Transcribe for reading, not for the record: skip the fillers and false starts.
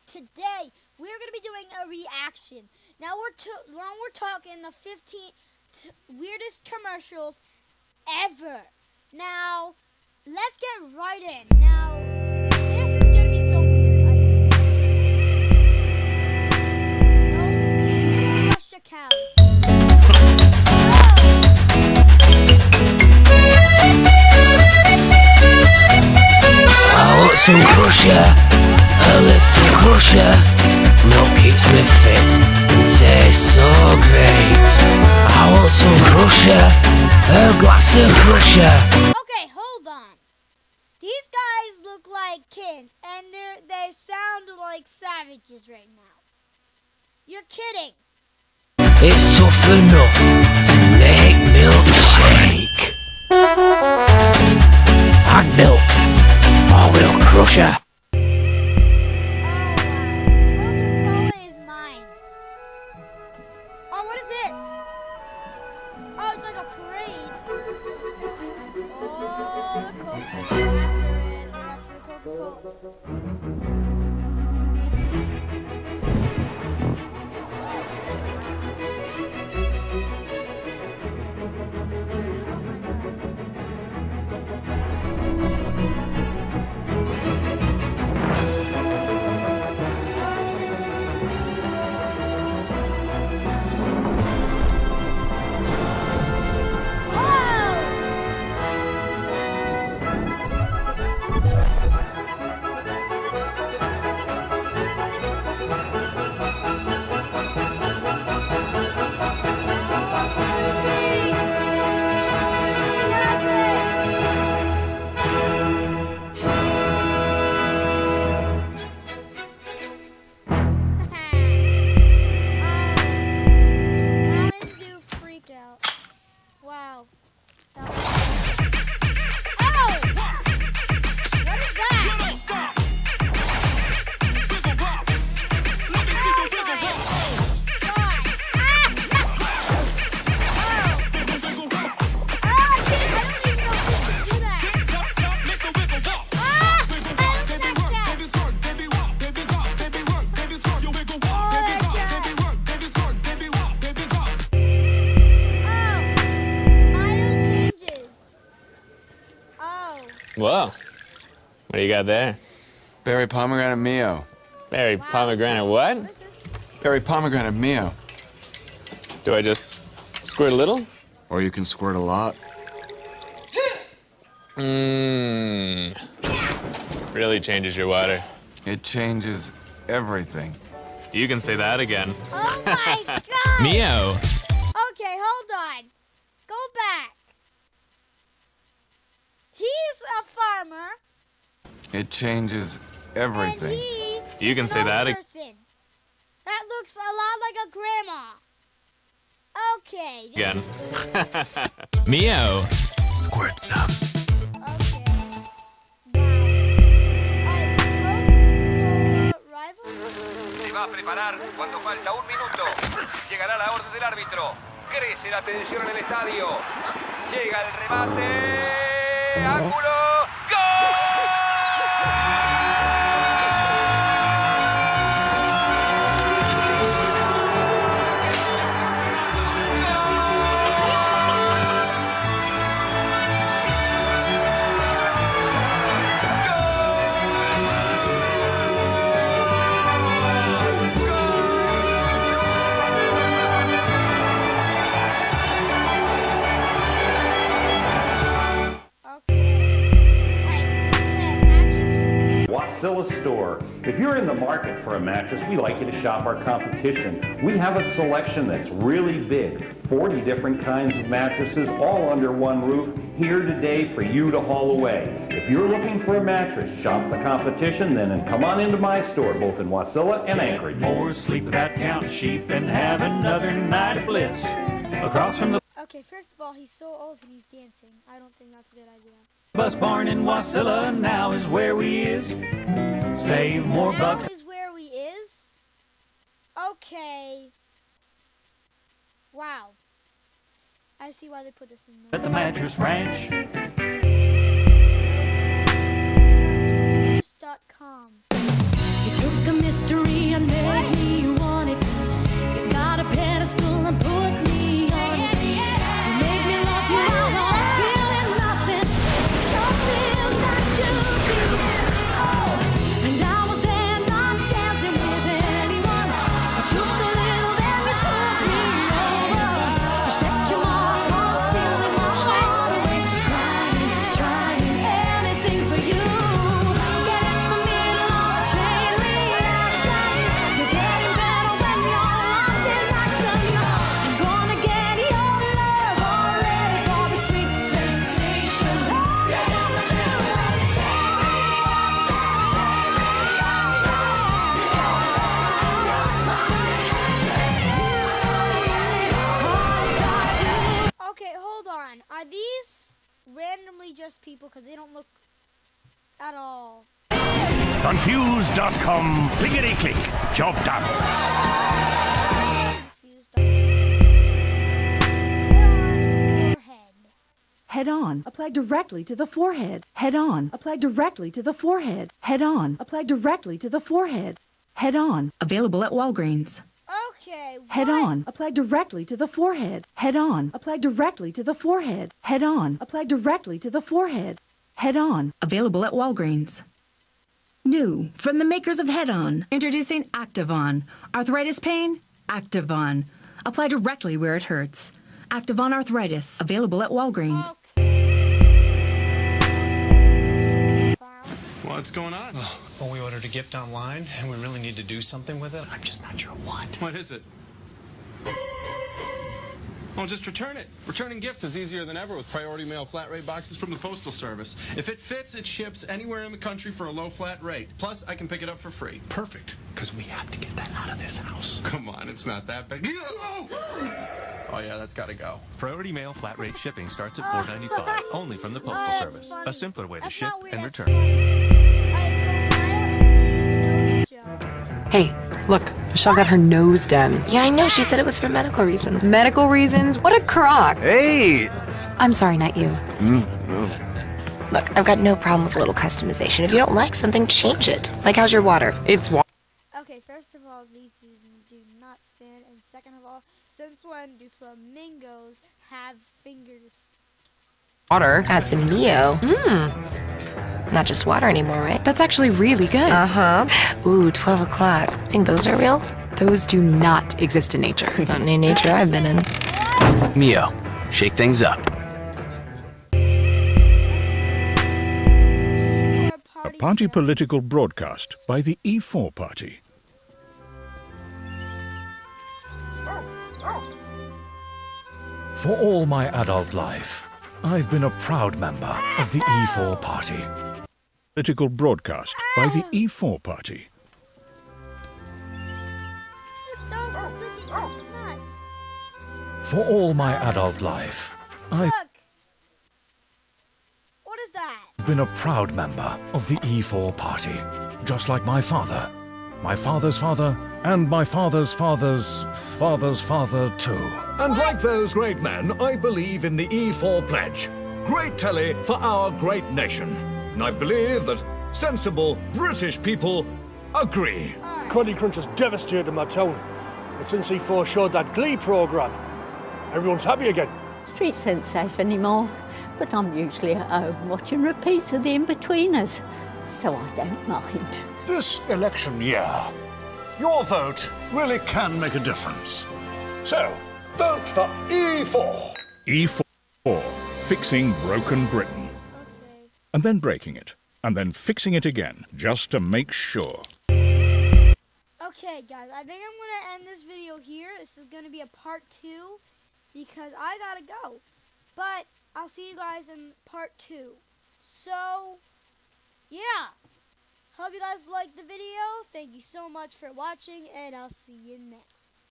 today we're going to be doing a reaction. Now we're talking the 15 weirdest commercials ever. Now, let's get right in. Now, this is going to be so weird. No 15, crush the cows. I want some crusher, a little crusher. Milk keeps me fit and tastes so great. I want some crusher, a glass of crusher. Okay, hold on. These guys look like kids, and they sound like savages right now. You're kidding. It's tough enough to make milkshake. Add milk, or we'll crush her. Coca-Cola is mine. Oh, what is this? Oh, it's like a parade. Oh, the Coca-Cola. After the Coca-Cola. Wow. Whoa. What do you got there? Berry pomegranate Mio. Berry pomegranate what? Berry pomegranate Mio. Do I just squirt a little? Or you can squirt a lot. Mmm. Really changes your water. It changes everything. You can say that again. Oh my god! Mio. Okay, hold on. Go back. He's a farmer. It changes everything. And You can say that again. That looks a lot like a grandma. Okay. Again. Mio. Squirt some. Okay. Wow. Oh, is Coca-Cola rival? Se va a preparar cuando falta un minuto. Llegará la orden del árbitro. Crece la tensión en el estadio. Llega el remate. ¡Ángulo! ¡Gol! Wasilla Store. If you're in the market for a mattress, we like you to shop our competition. We have a selection that's really big. 40 different kinds of mattresses, all under one roof, here today for you to haul away. If you're looking for a mattress, shop the competition, then and come on into my store, both in Wasilla and Anchorage. More sleep without counting sheep and have another night of bliss. Across from the Okay, first of all, he's so old and he's dancing. I don't think that's a good idea. bus barn in Wasilla now is where we is. Save more bucks. Now is where we is? Okay. Wow. I see why they put this in there. At the Mattress Ranch. Confused.com. You took a mystery probably just people because they don't look at all. Confused.com. Clickety click. Job done. Confused. Forehead. Head on. Apply directly to the forehead. Head on. Apply directly to the forehead. Head on. Apply directly to the forehead. Head on. Available at Walgreens. Okay. Head what? on. Apply directly to the forehead. Head on. Apply directly to the forehead. Head on. Apply directly to the forehead. Head on. Available at Walgreens. New from the makers of Head On. Introducing Activon. Arthritis pain? Activon. Apply directly where it hurts. Activon Arthritis. Available at Walgreens. What's going on? Well, we ordered a gift online, and we really need to do something with it. I'm just not sure what. What is it? Oh, just return it. Returning gifts is easier than ever with Priority Mail flat rate boxes from the Postal Service. If it fits, it ships anywhere in the country for a low flat rate. Plus, I can pick it up for free. Perfect, because we have to get that out of this house. Come on, it's not that big. Oh, yeah, that's got to go. Priority Mail flat rate shipping starts at $4.95, only from the Postal Service. Funny. A simpler way to That's ship not weird, and that's return. funny. So Maya nose job. Hey, look, Michelle got her nose done. Yeah, I know. She said it was for medical reasons. Medical reasons? What a crock. Hey! I'm sorry, not you. No. Look, I've got no problem with a little customization. If you don't like something, change it. Like, how's your water? It's water. Okay, first of all, these do not stand, and second of all, since when do flamingos have fingers? Water. That's a Mio. Not just water anymore, right? That's actually really good. Uh-huh. Ooh, 12 o'clock. Think those are real? Those do not exist in nature. Not any nature I've been in. Mio, shake things up. A Party political broadcast by the E4 Party. For all my adult life, I've been a proud member of the E4 Party. Political broadcast by the E4 Party. For all my adult life, I've What is that? been a proud member of the E4 Party. Just like my father, my father's father, and my father's father's father's father too. And like those great men, I believe in the E4 pledge. Great telly for our great nation. And I believe that sensible British people agree. Cruddy Crunch has devastated my town. But since E4 showed that Glee programme, everyone's happy again. Streets ain't safe anymore, but I'm usually at home watching repeats of the In-Betweeners, so I don't mind. This election year, your vote really can make a difference. So, vote for E4. E4, fixing broken Britain. And then breaking it. And then fixing it again, just to make sure. Okay, guys, I think I'm going to end this video here. This is going to be a part 2 because I got to go. But I'll see you guys in part 2. So, yeah. Hope you guys liked the video. Thank you so much for watching, and I'll see you next.